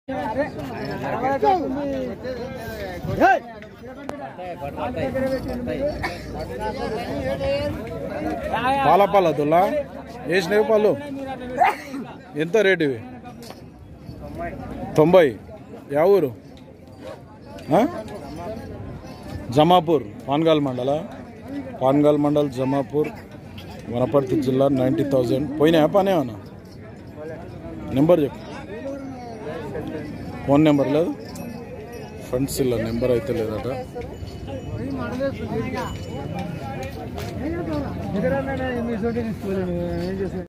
పాలపాల దుల్లా వేసినవి పళ్ళు ఎంత రేటు ఇవి? 90. యా ఊరు? జమాపూర్, పాన్గాల్ మండల్ జమాపూర్, వనపర్తి జిల్లా. 90,000. పోయినాయా పనేమన్నా? నెంబర్ చెప్పు. ఫోన్ నెంబర్ లేదు, ఫ్రెండ్స్ ఇలా నెంబర్ అయితే లేదట.